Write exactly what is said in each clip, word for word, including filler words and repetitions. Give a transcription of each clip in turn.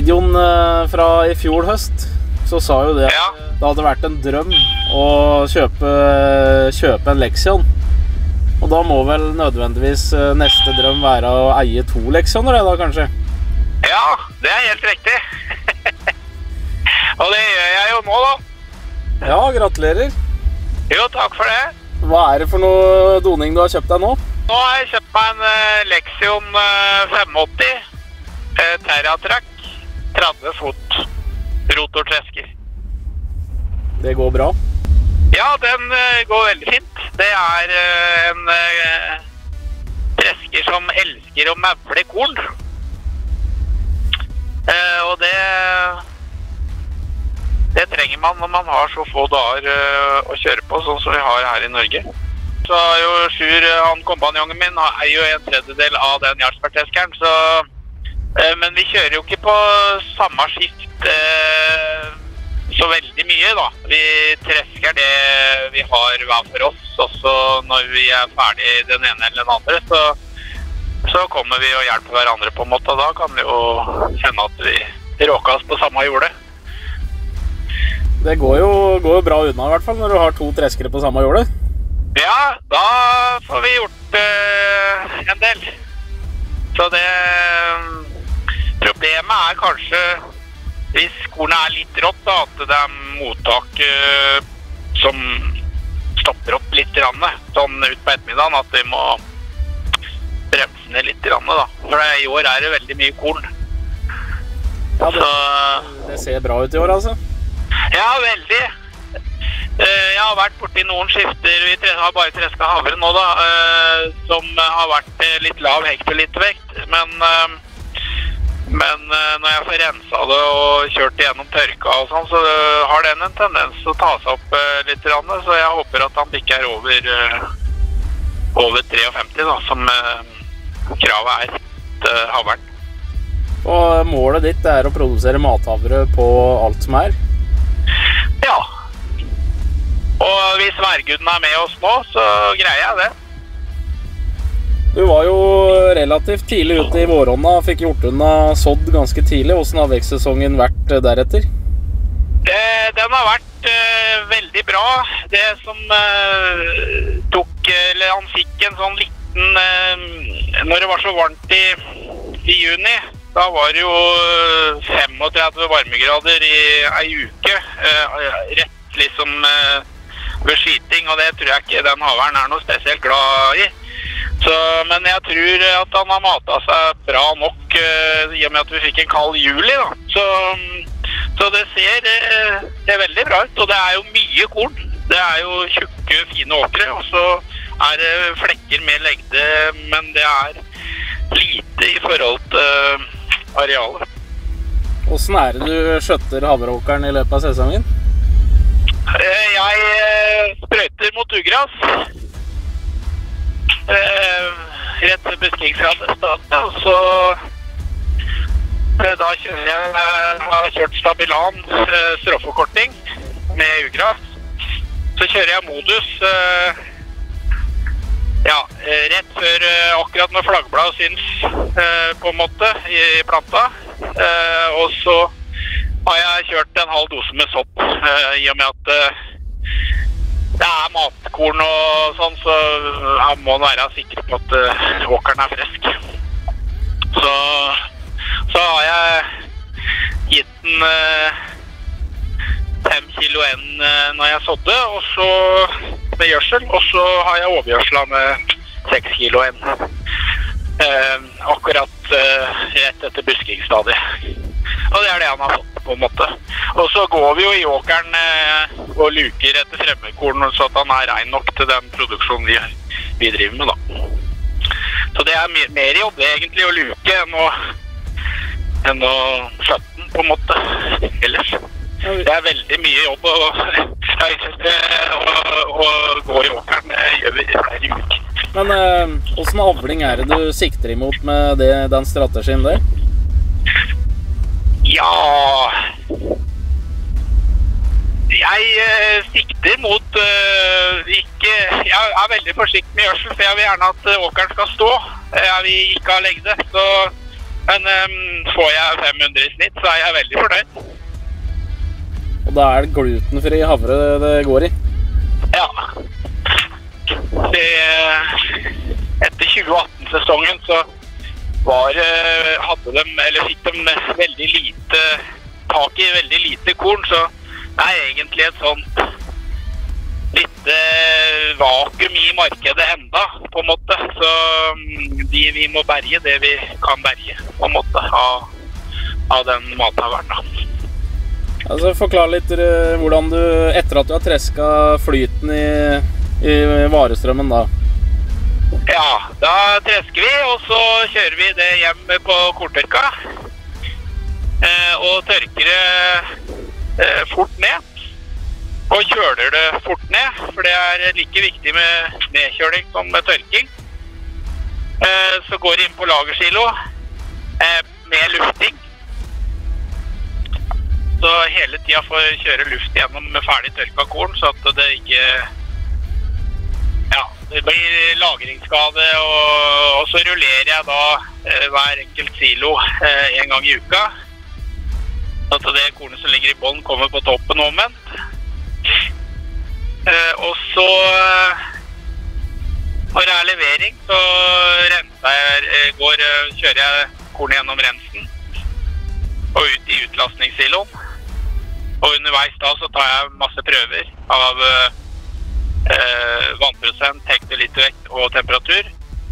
videoen fra i fjor høst, så sa jo det at Ja. det hadde vært en drøm å kjøpe, kjøpe en Lexion. Og da må vel nødvendigvis neste drøm være å eie to Lexioner, det da kanskje? Ja, det er helt riktig. Og det gjør jeg jo nå da. Ja, gratulerer. Jo, takk for det. Hva er det for noe doning du har kjøpt deg nå? Nå har jeg kjøpt meg en uh, Lexion uh, fem åtti uh, TerraTrack, tretti fot rotortresker. Det går bra? Ja, den uh, går veldig fint. Det er uh, en uh, tresker som elsker å mavle korn. Uh, og det det trenger man når man har så få dager uh, å kjøre på, sånn som vi har her i Norge. Så er jo Sjur, han kompanjongen min, er jo en tredjedel av den Jarlsberg-treskeren, så uh, men vi kjører jo ikke på samme skift uh, så veldig mye da. Vi tresker det vi har hver for oss, også når vi er ferdig den ene eller den andre, så så kommer vi og hjelper hverandre på en måte, og da kan vi jo kjenne at vi råker oss på samme jordet. Det går jo, går jo bra unna i hvert fall, når du har to treskere på samme jordet. Ja, da får vi gjort uh, en del. Så det problemet er kanskje, hvis kornet er litt rått, da, at det er mottak uh, som stopper opp litt rann, sånn ut på ettermiddagen, at vi må bremse ned litt rann, da. For det, i år er det veldig mye korn. Ja, det, Så, det ser bra ut i år, altså. ja, veldig. Uh, jeg har vært borti noen skifter, vi tre, har bare treska havre nå da, uh, som har vært uh, litt lav hektolitervekt, men uh, men uh, når jeg får rensa det og kjørt igjennom tørka og sånn, så uh, har den en tendens til å ta seg opp uh, litt rann, så jeg håper at han bikker over uh, over femtitre da, som uh, kravet er til havren. Og målet ditt er å produsere mathavre på alt som er? Ja. Og hvis værguden er med oss nå, så greier jeg det. Du var jo relativt tidlig ute i våronna, fikk gjort unna sådd ganske tidlig. Hvordan har vekstsesongen vært deretter? Eh, den har vært eh, veldig bra. Det som eh, tok, eller han fikk en sånn liten, eh, når det var så varmt i, i juni, da var det jo femogtretti varmegrader i ei uke, eh, rett liksom eh, ved skyting, og det tror jeg ikke den haveren er noe spesielt glad i. Så, men jeg tror at han har matet seg bra nok, uh, i og med at vi fikk en kald juli da. Så, så det ser, uh, ser veldig bra ut, og det er jo mye korn. Det er jo tjukke, fine åkre, og så er det flekker med legde, men det er lite i forhold til uh, arealet. Hvordan er det du skjøtter havreåkeren i løpet av sesongen? Uh, jeg uh, sprøyter mot ugras. Uh, rett til buskingsrad, og så uh, da kjører jeg, uh, har kjørt Stabilan uh, stråforkorting med ugras. Så kjører jeg modus uh, ja, uh, rett før uh, akkurat når flaggblad syns uh, på en måte i, i planta, uh, og så har jeg kjørt en halv dose med sopp, uh, i og med at uh, det er matkorn og sånn, så jeg må være sikker på at uh, åkeren er frisk. Så, så har jeg gitt den uh, fem kilo en uh, når jeg sådde, og så med gjørsel, og så har jeg overgjørsla med seks kilo en. Uh, akkurat uh, rett etter buskingsstadiet. Og det er det han har fått på en måte. Og så går vi jo i åkeren eh, og luker etter fremmedkorn, så at han er rein nok til den produksjonen vi, vi driver med da. Så det er mer, mer jobb egentlig å luke enn å, enn å skjøtte den på en måte ellers. Det er veldig mye jobb å, å, å gå i åkeren, det gjør vi flere uker. Men eh, hvordan avling er det du sikter imot med det, den strategien der? Ja, jeg uh, sikter mot uh, ikke, jeg er veldig forsiktig med gjørsel, for jeg vil gjerne at uh, åkeren skal stå. Jeg vil ikke ha legde, så Men um, får jeg fem hundre i snitt, så er jeg veldig fornøyd. Og da er det glutenfri havre det går i? Ja. Det, etter tjue atten-sesongen så var, hadde de, eller fikk de veldig lite tak i, veldig lite korn, så det er egentlig et sånt litt vakuum i markedet enda, på en måte. Så de, vi må berge det vi kan berge, på en måte, av, av den mathaveren da. Altså, forklar litt uh, hvordan du, etter at du har tresket flyten i, i varestrømmen da. Ja, da tresker vi, og så kjører vi det hjem på korntørka. Eh, og tørker det eh, fort ned. Og kjøler det fort ned, for det er like viktig med nedkjøling som med tørking. Eh, så går det inn på lagersilo eh, med lufting. Så hele tiden får jeg kjøre luft gjennom med ferdig tørka korn, så at det ikke ja, det blir lagringsskade. Og, og så rullerer jeg da eh, hver enkelt silo eh, en gang i uka. Så at det kornet som ligger i bånd kommer på toppen omvendt. Eh, og så eh, når det er levering, så renser jeg, går, kjører jeg kornet gjennom rensen og ut i utlastningssiloen. Og underveis da så tar jeg masse prøver av eh, vannprosent, hektolitervekt og temperatur.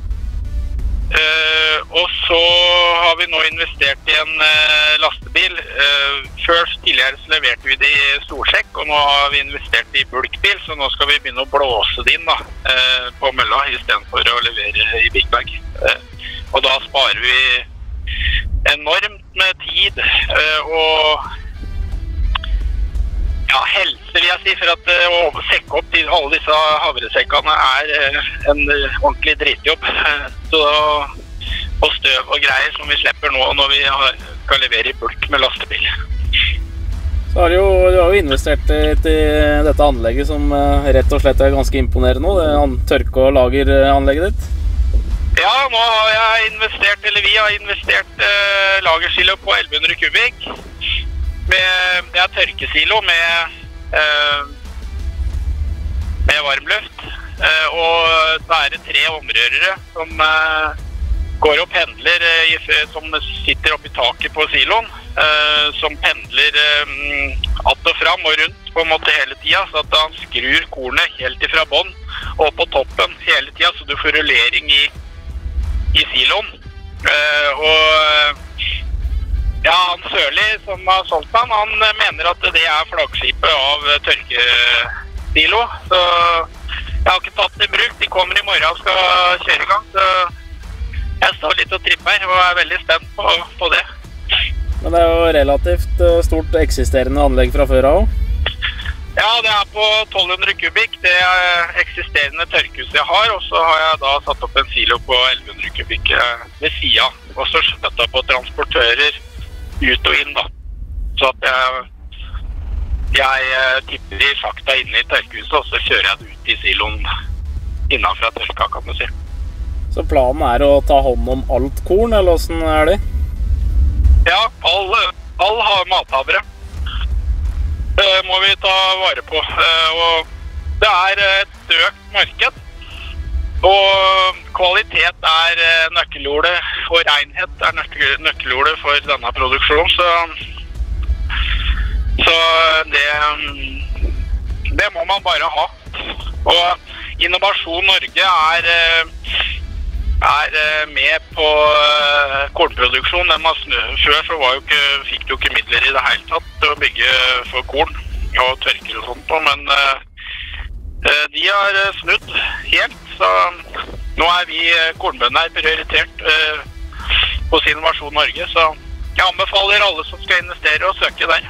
Eh, og så har vi nå investert i en eh, lastebil. Eh, før tidligere så leverte vi det i storsjekk, og nå har vi investert i bulkbil, så nå skal vi begynne å blåse det inn da, eh, på mølla, i stedet for å levere i big bag. Eh, og da sparer vi enormt med tid eh, og ja, helse vil jeg si, for at uh, å sekke opp til alle disse havresekkene er uh, en uh, ordentlig dritjobb. Uh, så, og støv og greier som vi slipper nå når vi har, skal levere i bulk med lastebil. Så har du, jo, du har jo investert i, i dette anlegget som uh, rett og slett er ganske imponerende nå, det tørke- og lageranlegget ditt. Ja, nå har jeg investert, eller vi har investert uh, lagersilo på elleve hundre kubikk. Med, det er tørkesilo med, eh, med varmluft, eh, og så er det tre omrørere som eh, går og pendler, eh, som sitter oppe i taket på siloen, eh, som pendler eh, att og fram og rundt på en måte hele tiden, så at han skrur kornet helt ifra bånd og på toppen hele tiden, så du får rullering i, i siloen. Eh, og ja, han Sørli som har solgt han, han mener at det er flaggskipet av tørkesilo. Så jeg har ikke tatt det i bruk. De kommer i morgen og skal kjøre i gang. Så jeg står litt og tripper og er veldig spent på, på det. Men det er jo relativt stort eksisterende anlegg fra før av. Ja, det er på tolv hundre kubikk. Det er eksisterende tørkehus jeg har. Og så har jeg da satt opp en silo på elleve hundre kubikk ved siden. Og så skjøtta på transportører ut og inn da, så at jeg, jeg tipper i fakta inne i tørkehuset, og så kjører jeg det ut i siloen innenfra tørka, kan du si. Så planen er å ta hånd om alt korn, eller hvordan er det? Ja, all, all mathavre uh, må vi ta vare på, uh, og det er et økt marked. Og kvalitet er nøkkelordet, og renhet er nøkkelordet for denne produksjonen, så, så det, det må man bare ha. Og Innovasjon Norge er, er med på kornproduksjon. Før så var jo ikke, fikk du ikke midler i det hele tatt til å bygge for korn og tørker og sånt, men de har snudd helt. Så nå er vi kornbønder prioritert uh, hos Innovasjon Norge, så jeg anbefaler alle som skal investere å søke der.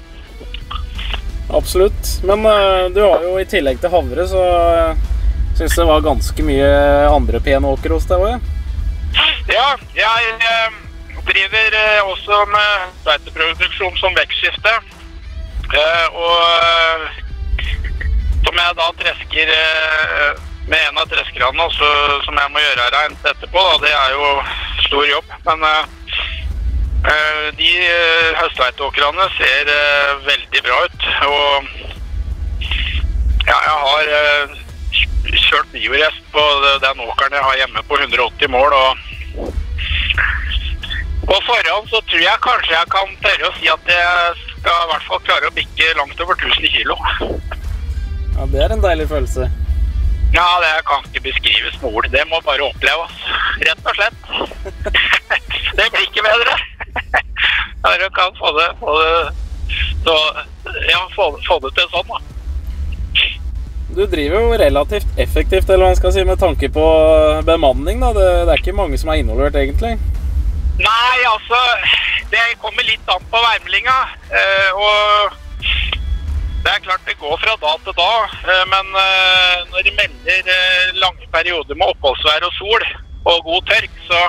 Absolutt, men uh, du har jo i tillegg til havre, så uh, synes det var ganske mye andre pene åker hos deg også? Ja, jeg uh, driver uh, også med beiteproduksjon som vekstskifte, uh, og uh, som jeg da tresker uh, med en av treskerne også, som jeg må gjøre rent etterpå, da. Det er jo stor jobb, men uh, Uh, de uh, høstveitåkrene ser uh, veldig bra ut, og ja, jeg har uh, kjørt biorest på den åkeren jeg har hjemme på hundre og åtti mål, og på forhånd så tror jeg kanskje jeg kan tørre å si at jeg skal i hvert fall klare å bikke langt over tusen kilo. Ja, det er en deilig følelse. Ja, det kan ikke beskrives med ord. Det må bare oppleves, rett og slett. Det blir ikke bedre. Jeg kan få det, få det, så, ja, få, få det til sånn da. Du driver jo relativt effektivt, eller hva man skal si, med tanke på bemanning da. Det, det er ikke mange som er involvert egentlig. Nei, altså, det kommer litt an på værmeldinga, og det er klart det går fra dag til dag, men når de melder lange perioder med oppholdsvær og sol og god tørk, så,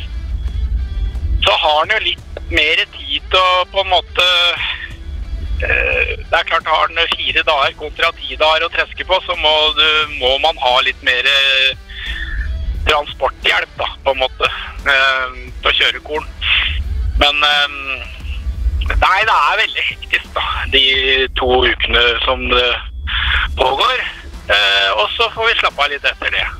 så har han jo litt mer tid til å på en måte, det er klart har han fire dager kontra ti dager å treske på, så må, må man ha litt mer transporthjelp da, på en måte, til å kjøre korn. Men nei, det er veldig hektisk da, de to ukene som det pågår, eh, og så får vi slappe av litt etter det.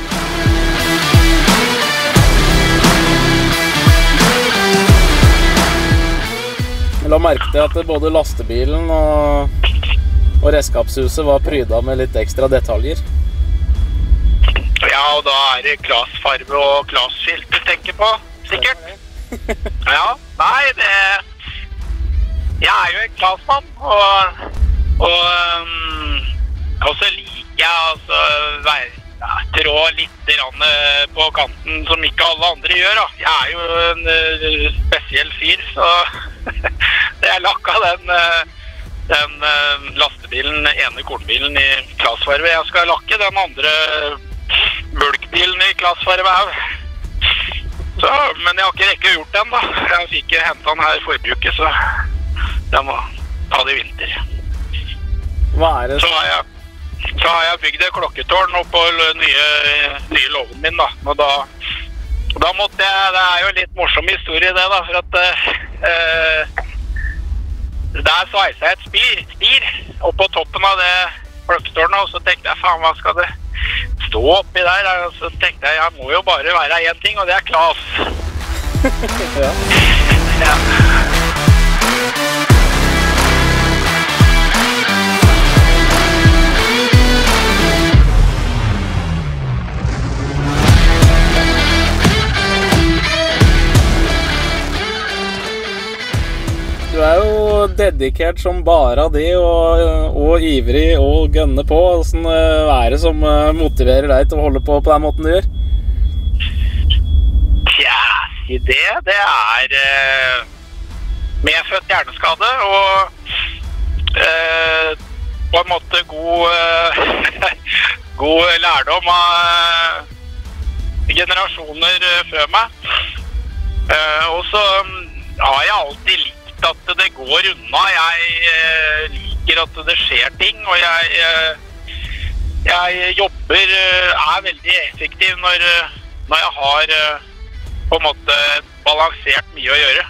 Jeg la merke til at både lastebilen og, og redskapshuset var prydet med litt ekstra detaljer. Ja, og da er det glasfarve og glasfilter tenker på, sikkert. Ja, nei, det... Jeg er jo en glasmann, og, og, um, og så liker jeg altså ja, trå litt på kanten som ikke alle andre gjør. Da. Jeg er jo en uh, spesiell fyr, så det er lakka den, uh, den uh, lastebilen, ene kornbilen i glasfarve. Jeg skal lakke den andre bulkbilen i glasfarve her. Så, men jeg har ikke rekket gjort den da. Jeg fikk hentet den her forrige uke, så... Jeg må ta det i vinter. Hva er det? Så har jeg, så har jeg bygd et klokketårn opp på nye, nye låven min da. Og da, da måtte jeg, det er jo litt morsom historie det da, for at eh, der sveiset jeg et spir, spir opp på toppen av det klokketårnet, og så tenkte jeg, faen, hva skal det stå oppi der? Og så tenkte jeg, jeg må jo bare være en ting, og det er Klas. Ja. Ja. Du er jo dedikert som bare det, og, og ivrig og gønne på. Hvordan er det som motiverer deg til å holde på på den måten du gjør? Tja, i det, det er eh, medfødt hjerneskade, og eh, på en måte god, eh, god lærdom av eh, generasjoner før meg. Eh, og så har jeg alltid likt at det går unna. Jeg eh, liker at det skjer ting, og jeg, eh, jeg jobber, eh, er veldig effektiv når, når jeg har eh, på en måte balansert mye å gjøre.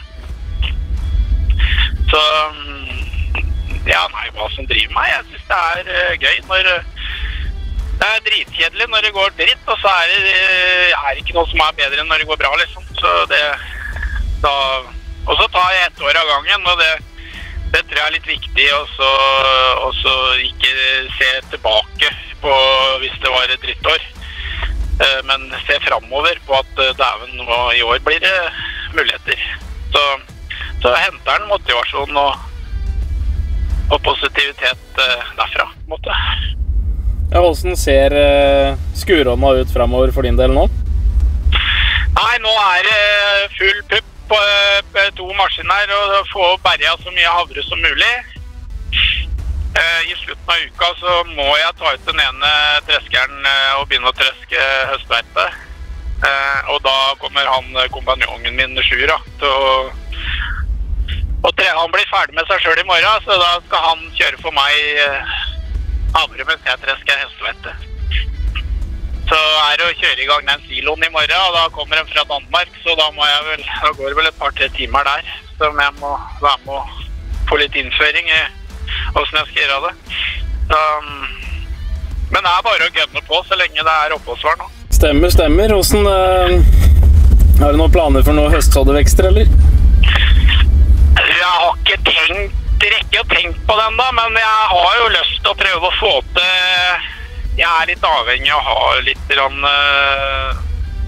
Så, ja, nei, hva som driver meg, jeg synes det er eh, gøy når det er dritkjedelig når det går dritt, og så er det er ikke noe som er bedre enn når det går bra, liksom. Så det, da... Og så tar jeg ett år av gangen, og det, det tror jeg er litt viktig, og så, og så ikke se tilbake på hvis det var et drittår, men se fremover på at dæven, nå i år blir det muligheter. Så, så henter den motivasjon og, og positivitet derfra, på en måte. Ja, hvordan ser skurånda ut fremover for din del nå? Nei, nå er det full pupp på to maskiner og få berget så mye havre som mulig. I slutten av uka så må jeg ta ut den ene treskeren og begynne å treske høstveite. Og da kommer han, kompanjongen min, Sjura, til å... Og tre, han blir ferdig med seg selv i morgen, så da skal han kjøre for meg havre mens jeg tresker høstveite. så er det å kjøre i gang den siloen i morgen, og da kommer de fra Danmark, så da må jeg vel, da går det vel et par-tre timer der, som jeg må være med å få litt innføring i hvordan jeg skal gjøre det. Så, men det er bare å gønne på så lenge det er oppholdsvær nå. Stemmer, stemmer. Hvordan, uh, har du noen planer for noen høstsåddevekster, eller? Jeg har ikke tenkt, rekke å tenke på den da, men jeg har jo lyst til å prøve å få til. Jeg er litt avhengig av å ha litt rann, uh,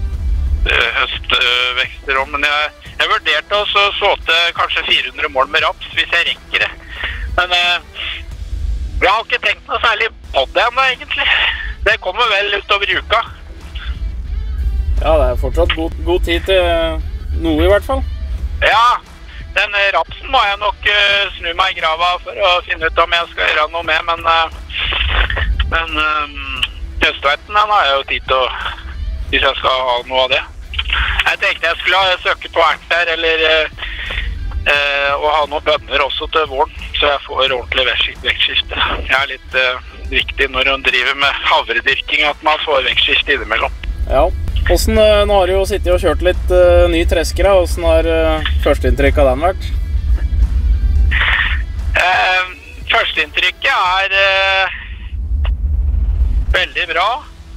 høstvekster om, men jeg, jeg vurderte å få til kanskje fire hundre mål med raps hvis jeg rekker det. Men uh, jeg har ikke tenkt noe særlig på det ennå, egentlig. Det kommer vel utover uka. Ja, det er fortsatt god, god tid til noe i hvert fall. Ja, den rapsen må jeg nok uh, snu meg i grava for å finne ut om jeg skal gjøre noe med, men, uh, men um, høstveiten den har jeg jo tid til å, hvis jeg skal ha noe av det. Jeg tenkte jeg skulle søke på ert der, eller uh, uh, og ha noen bønner også til våren, så jeg får ordentlig vekstskifte. Det er litt uh, viktig når man driver med havredyrking, at man får vekstskifte innimellom. Ja. Hvordan, nå har du jo sittet og kjørt litt uh, ny treskere. Hvordan har uh, førsteinntrykk av den vært? Uh, førsteinntrykket er uh, veldig bra.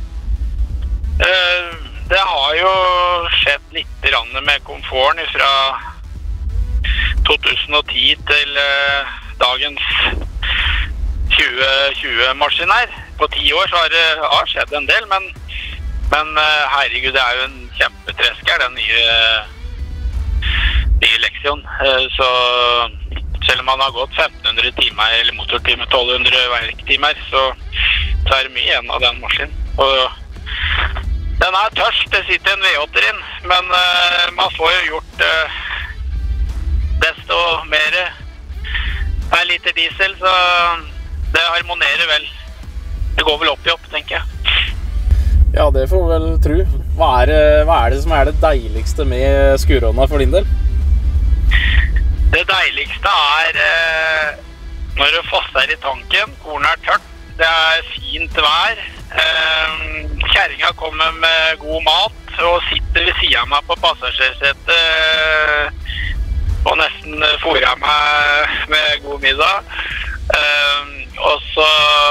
Uh, det har jo skjedd litt med komforten fra to tusen og ti til uh, dagens tjue tjue-maskin her. På ti år så har det har skjedd en del, men Men uh, herregud, det er jo en kjempetresker, den nye, nye Lexion. Uh, så selv om man har gått femten hundre timer, eller motortimer, tolv hundre verktimer, så, så er det mye igjen av den maskinen. Og den er tørst, det sitter en V åtte inn, men uh, man får jo gjort uh, desto mer per liter diesel, så det harmonerer vel. Det går vel opp i opp, tenker jeg. Ja, det får vi vel tro. Hva er, det, hva er det som er det deiligste med skurhånda for din del? Det deiligste er eh, når du fosser i tanken, kornet er tørt, det er fint vær, eh, kjerringa kommer med god mat og sitter ved siden av meg på passasjersetet eh, og nesten fôrer meg med god middag. Eh, og så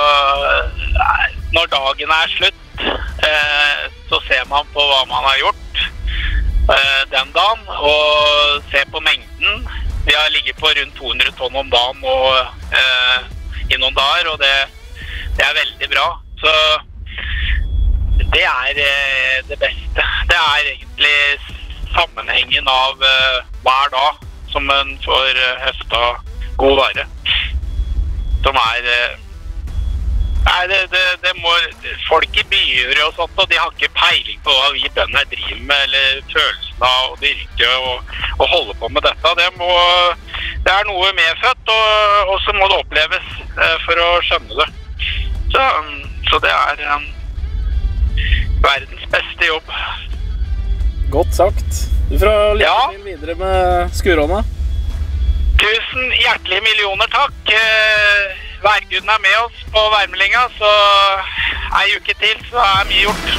når dagen er slutt, Eh, så ser man på hva man har gjort eh, den dagen, og ser på mengden. Vi har ligget på rundt to hundre tonn om dagen og, eh, i noen dager, og det, det er veldig bra. Så det er eh, det beste. Det er egentlig sammenhengen av eh, hver dag som man får eh, høsta god vare. Som er eh, Nei, det, det, det må, folk i byer og sånt, og de har ikke peiling på hva vi bønder driver med, eller følelsen av å dyrke og, og holde på med dette. Det, må, det er noe medfødt, og, og så må det oppleves eh, for å skjønne det. Så, så det er um, verdens beste jobb. Godt sagt. Du får lykke ja. til videre med skurhånda. Tusen hjertelige millioner takk. Værguden er med oss på værmeldinga, så en uke til så er mye gjort.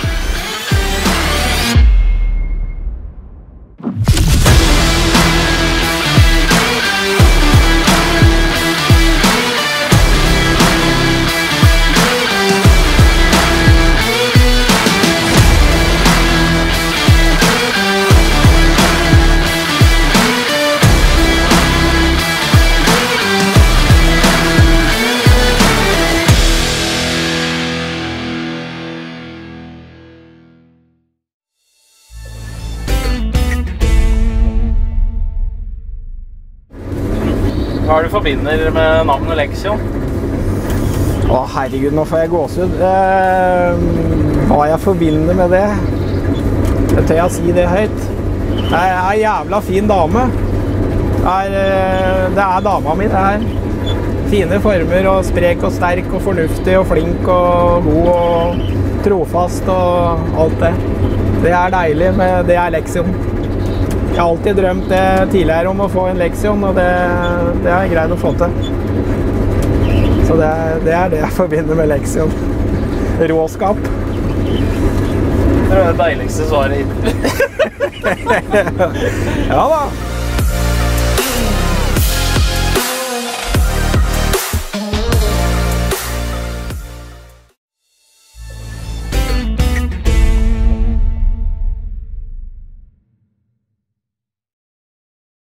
Hva er det du forbinder med navnet Lexion? Å herregud, nå får jeg gåsehud. Eh, hva jeg forbinder med det? Jeg tør jeg si det høyt. Det er en jævla fin dame. Det er, det er dama mi, det her. Fine former, og sprek og sterk og fornuftig og flink og god og trofast og alt det. Det er deilig, med det er Lexion. Jeg har alltid drømt det tidligere om å få en Lexion, og det, det har jeg greid å få til. Så det, det er det jeg forbinder med Lexion. Råskap. tror det er det deiligste svaret hittil. Ja da.